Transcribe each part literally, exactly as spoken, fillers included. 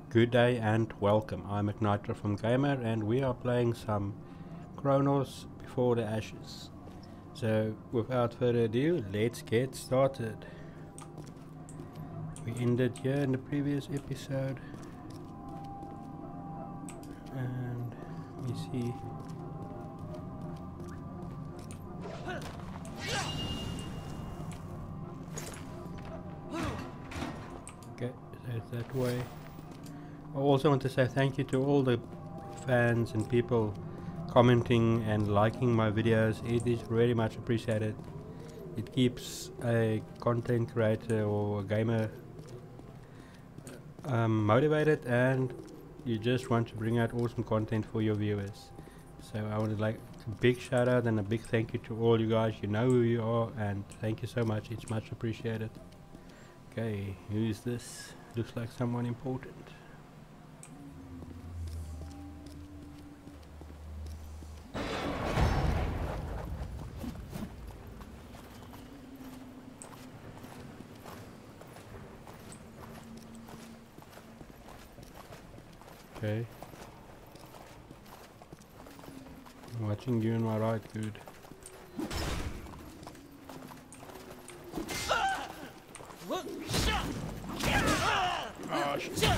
Good day and welcome. I'm Igniter from Gamer and we are playing some CHRONOS Before the Ashes. So without further ado, let's get started. We ended here in the previous episode. And let me see. Okay, so it's that way. I also want to say thank you to all the fans and people commenting and liking my videos. It is very much appreciated. It keeps a content creator or a gamer um, motivated, and you just want to bring out awesome content for your viewers. So I would like a big shout out and a big thank you to all you guys. You know who you are, and thank you so much. It's much appreciated. Okay, who is this? Looks like someone important. Okay. I'm watching you in my right, good. Oh, shit.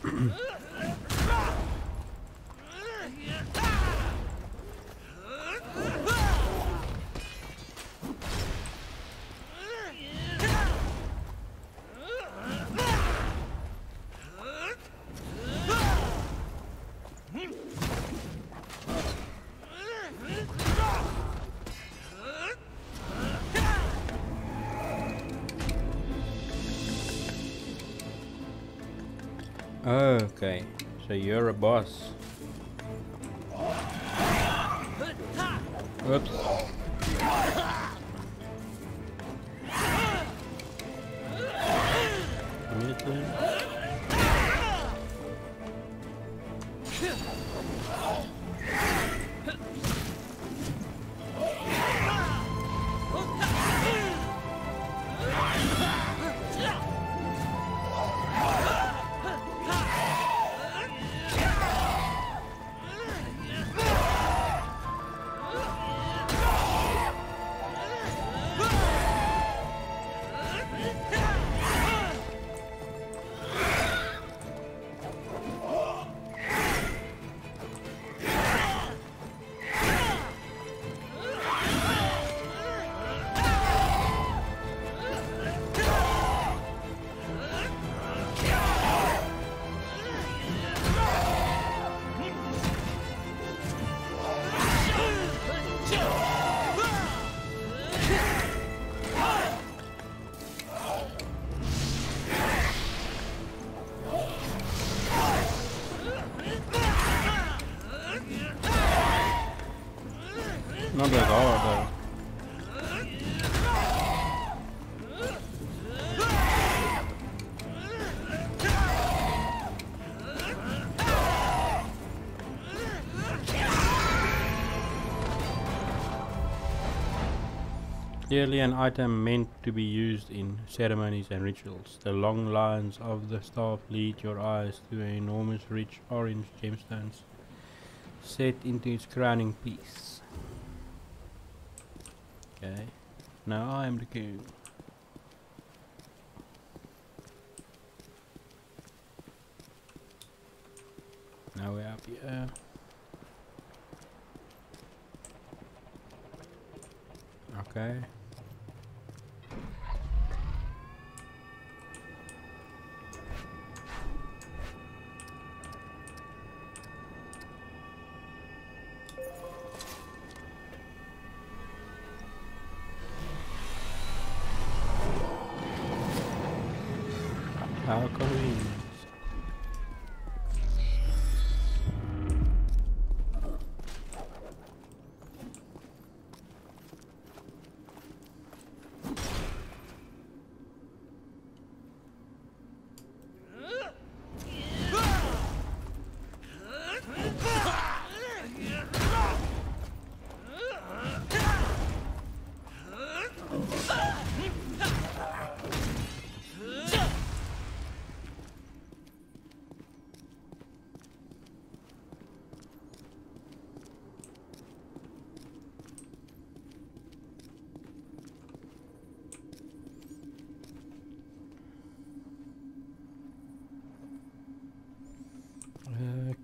Okay, so you're a boss. Whoops. Immediately. Not at all, though. Clearly an item meant to be used in ceremonies and rituals. The long lines of the staff lead your eyes to enormous rich orange gemstones set into its crowning piece. Okay, now I am the king. Now we're up here. Okay. How convenient.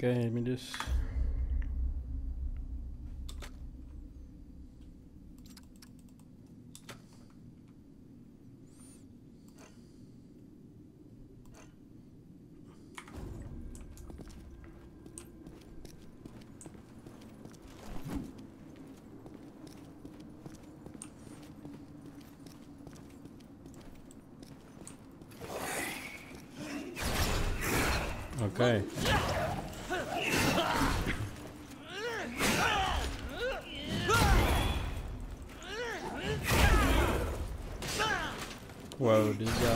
Okay, let me just. Okay. Whoa, this guy.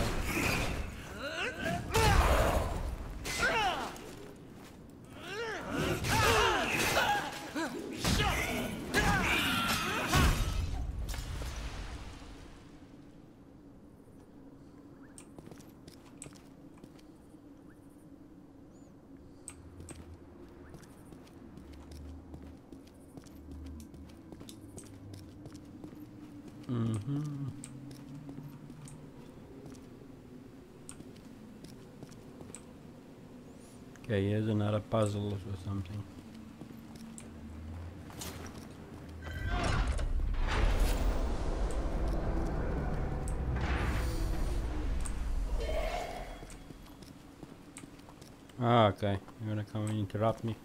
Mm-hmm. Okay, here's another puzzle or something. Ah, okay. You're gonna come and interrupt me.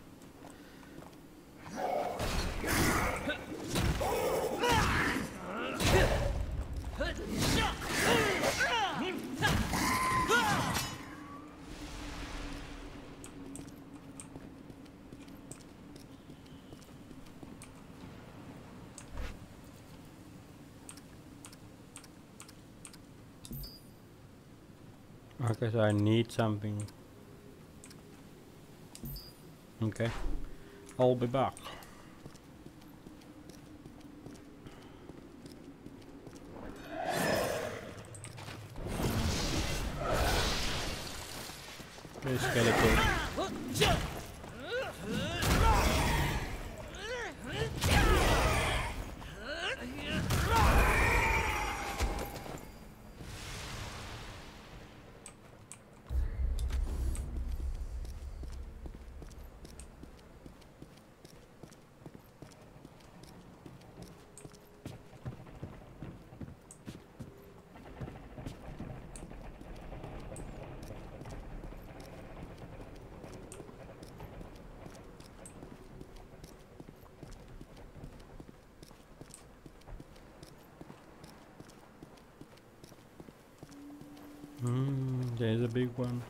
Okay, so I need something. Okay, I'll be back. Okay, skeleton. Hmm, there's a big one.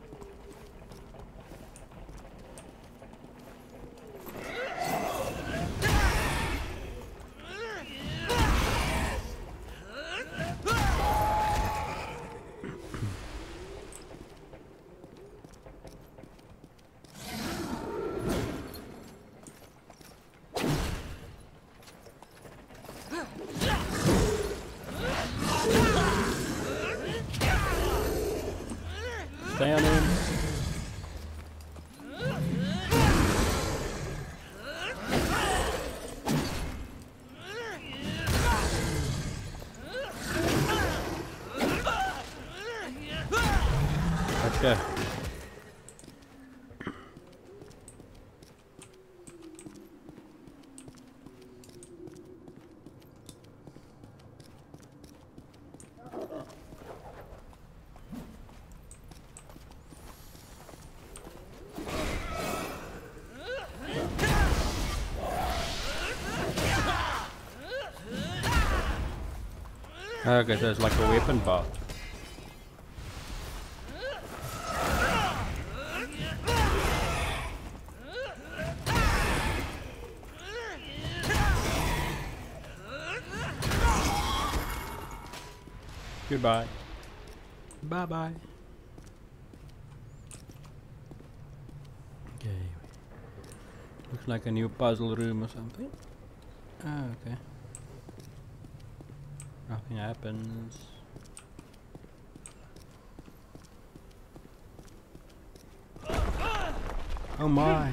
Stay on him. Let's go. Okay, so it's like a weapon bar. Goodbye. Bye bye. Okay. Looks like a new puzzle room or something. Ah, okay. Nothing happens. Oh my.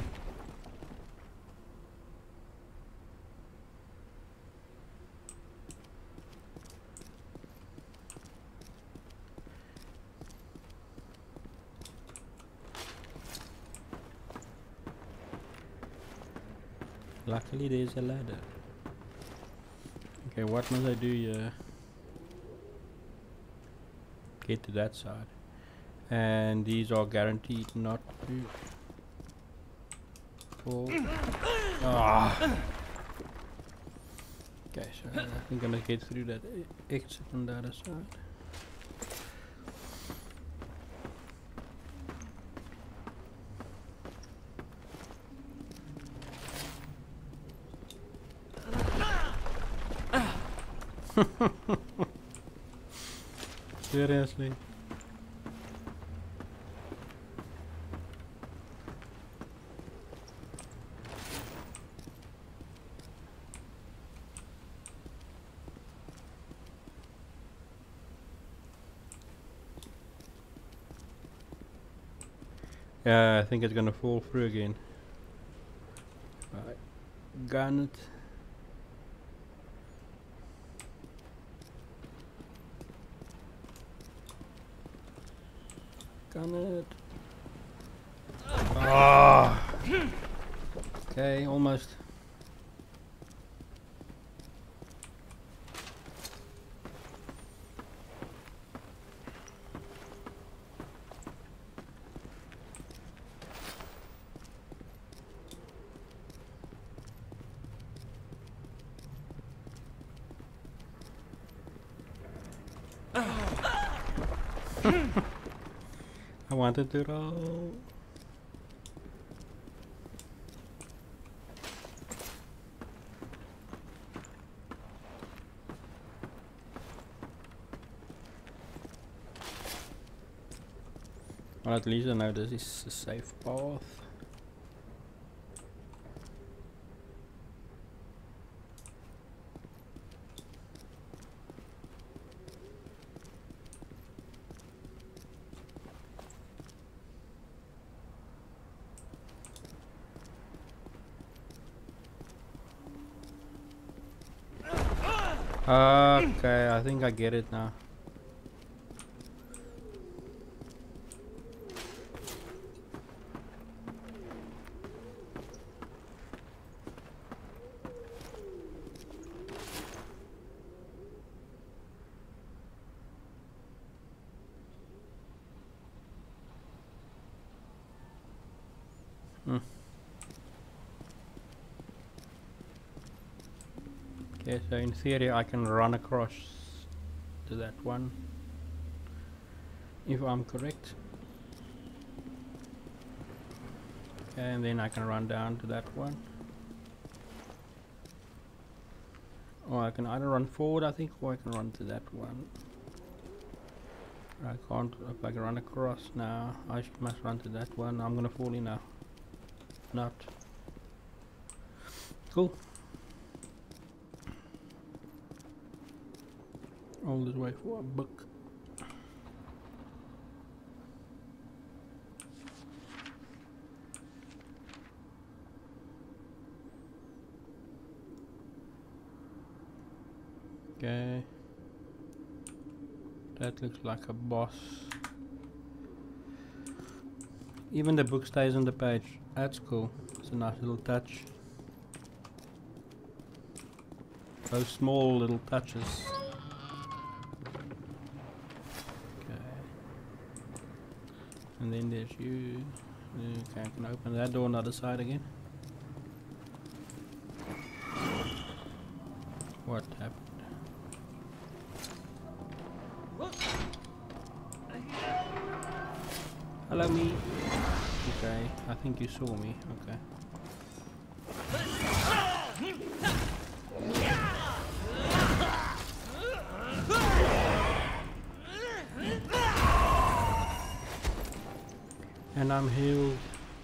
Luckily there's a ladder. Okay, what must I do here? Get to that side. And these are guaranteed not to fall. Ah. Okay, so I think I'm gonna get through that e exit on the other side. Seriously? Yeah, I think it's gonna fall through again. Right, gun it. Gun it. Ah. Okay, almost. I wanted to roll. Well, at least I know this is a safe path. Okay, I think I get it now. Hmm. Okay, so in theory I can run across to that one, if I'm correct. Okay, and then I can run down to that one. Or I can either run forward, I think, or I can run to that one. I can't, if I can run across now, I sh must run to that one. I'm gonna fall in now. Not. Cool. All this way for a book. Okay. That looks like a boss. Even the book stays on the page. That's cool. It's a nice little touch. Those small little touches. And then there's you. Okay, I can open that door on the other side again. What happened? Hello, me. Okay, I think you saw me. Okay. And I'm healed.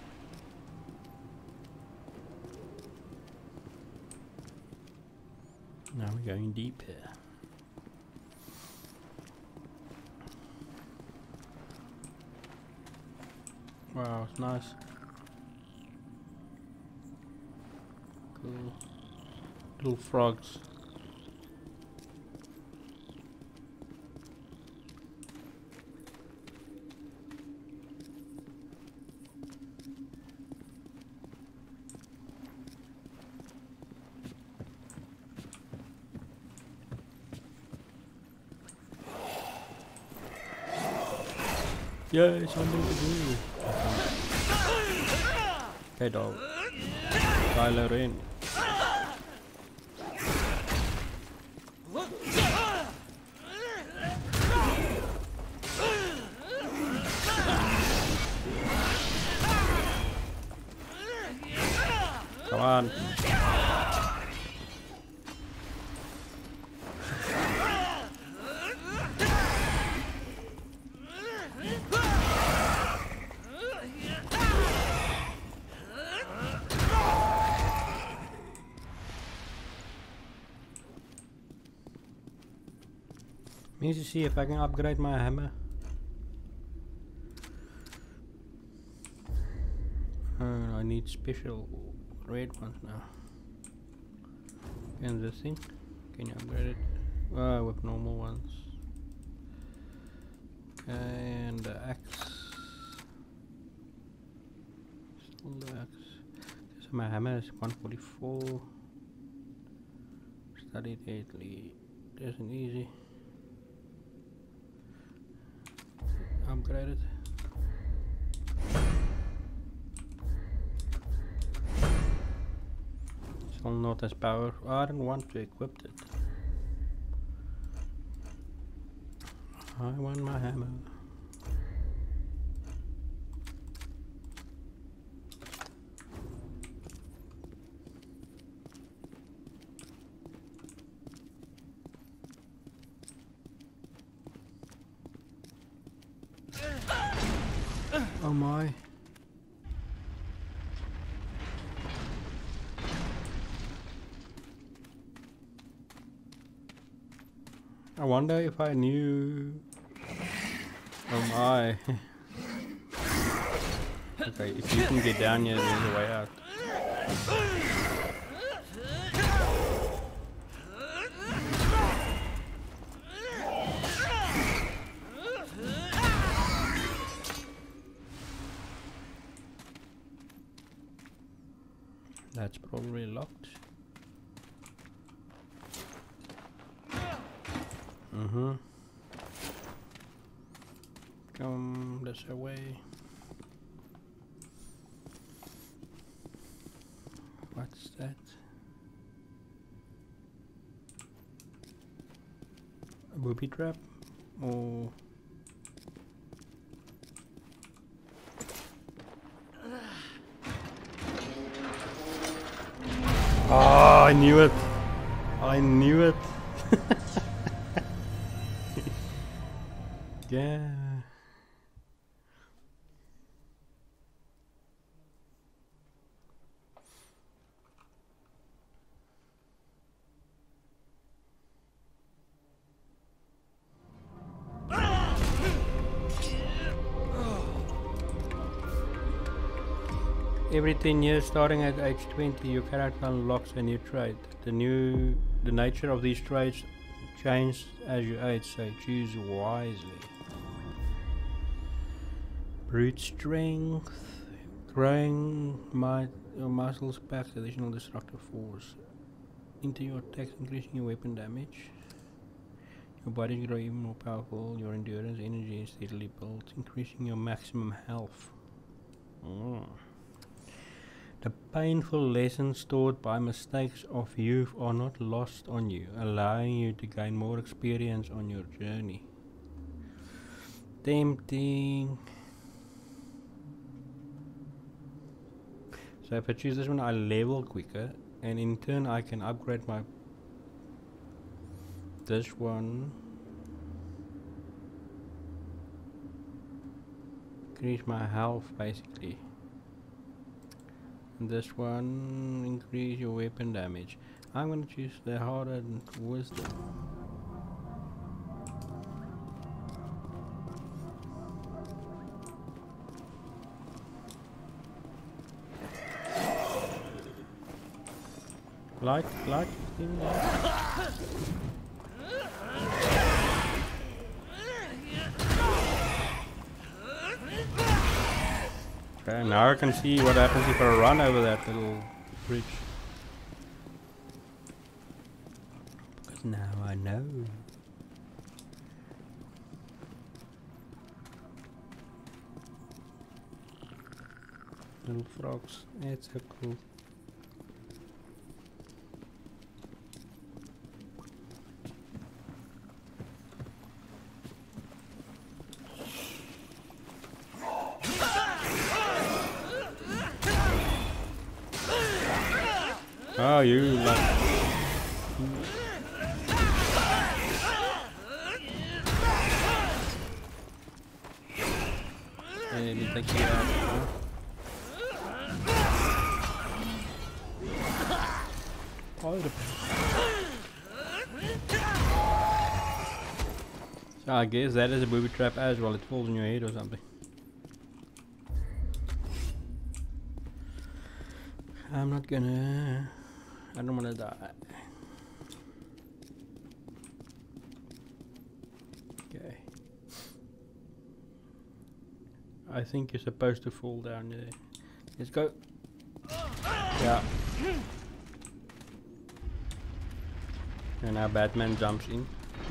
Now we're going deep here. Wow, it's nice. Cool. Little frogs. Yay, something to do. Hey dog. Tyler in. Come on. Need to see if I can upgrade my hammer. Uh, I need special red ones now. And this thing, can you upgrade it? Uh, with normal ones. Okay, and the axe. Still the axe. So my hammer is one forty-four. Studied eighty. Isn't easy. Upgrade it. Still not as powerful. I don't want to equip it. I want my hammer. Oh my. I wonder if I knew. Oh my. Okay, if you can get down here, there's a way out. That's probably locked. Mm-hmm. Come this way. What's that? A booby trap? Or oh, I knew it. I knew it. Yeah. Every ten years, starting at age twenty, your character unlocks a new trait. The new, the nature of these traits change as you age, so choose wisely. Brute strength, growing might, your muscles packs additional destructive force into your attacks, increasing your weapon damage. Your body grows even more powerful. Your endurance energy is steadily built, increasing your maximum health. Mm. The painful lessons taught by mistakes of youth are not lost on you, allowing you to gain more experience on your journey. Tempting. So if I choose this one, I level quicker, and in turn I can upgrade my this one. Increase my health basically. This one, increase your weapon damage. I'm gonna choose the hardened wisdom. Light, light, thing, light. Okay, now I can see what happens if I run over that little bridge. Because now I know. Little frogs. It's so cool. Oh, you like. Let me take you out. Huh? Oh, so I guess that is a booby trap as well. It falls on your head or something. I'm not gonna. I don't wanna die. Okay. I think you're supposed to fall down there. Let's go. Yeah. And now Batman jumps in.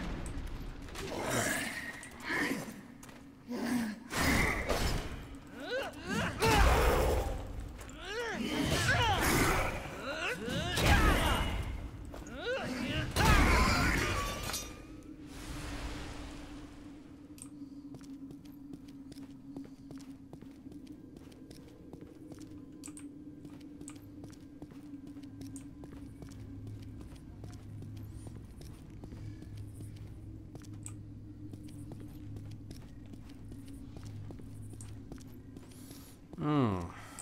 Hmm.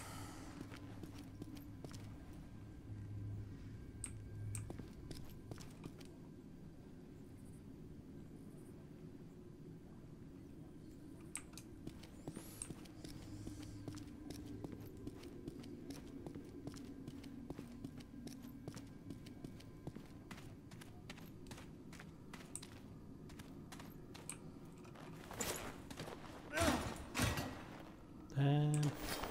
Damn.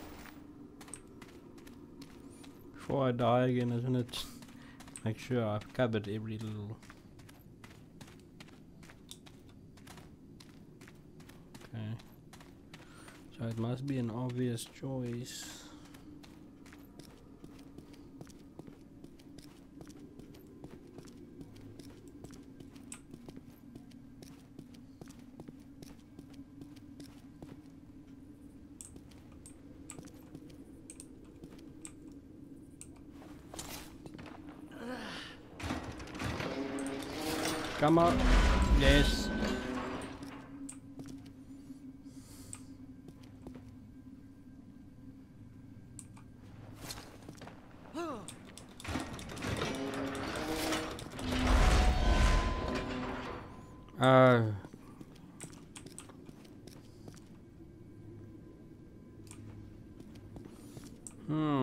Before I die again, isn't it? Make sure I've covered every little. Okay. So it must be an obvious choice. Come on. Yes. Uh. Hmm.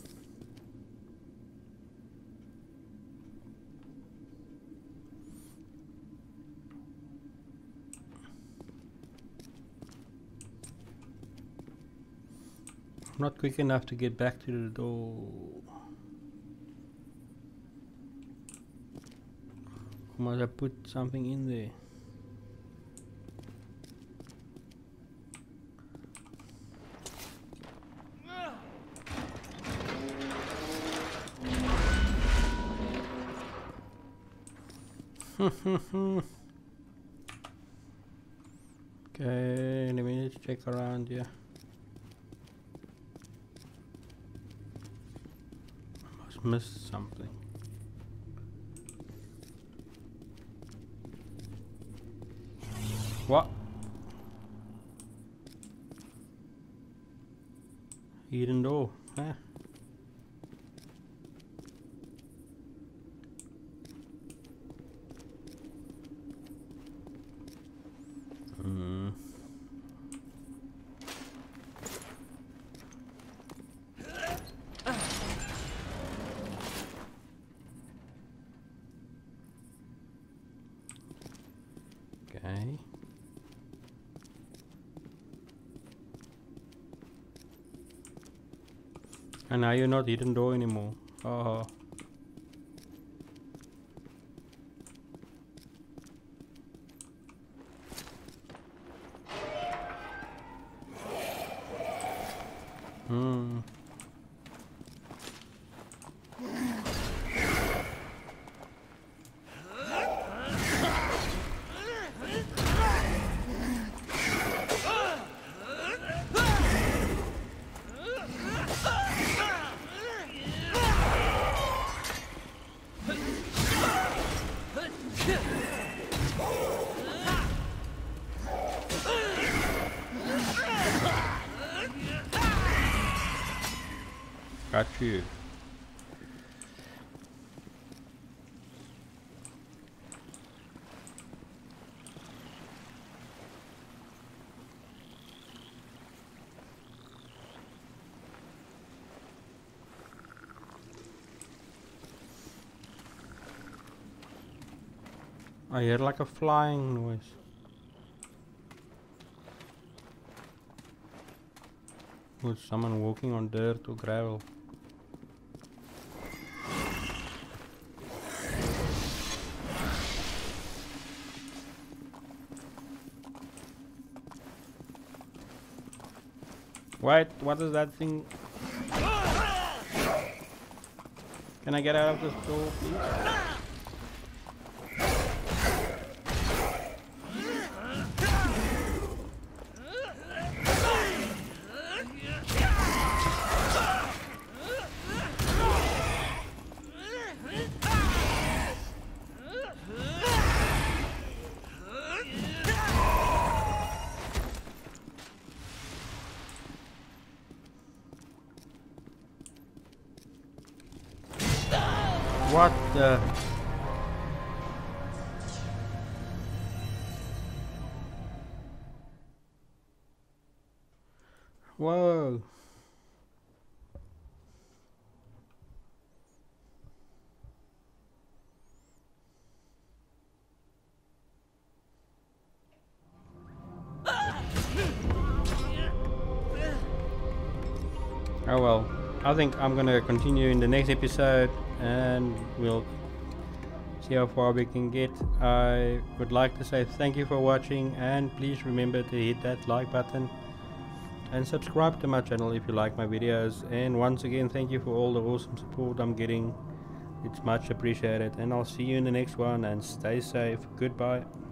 Not quick enough to get back to the door. Must I put something in there? Okay, let me just check around here. Missed something. What? Hidden door, huh? Hmm. Okay. And now you're not hidden door anymore. Oh. Hmm. Got you. I hear like a flying noise. Was someone walking on dirt or gravel? Wait, what is that thing? Can I get out of this door, please? What the? Whoa. Oh well, I think I'm gonna continue in the next episode and we'll see how far we can get. I would like to say thank you for watching, and please remember to hit that like button and subscribe to my channel if you like my videos. And once again, thank you for all the awesome support I'm getting. It's much appreciated, and I'll see you in the next one, and stay safe. Goodbye.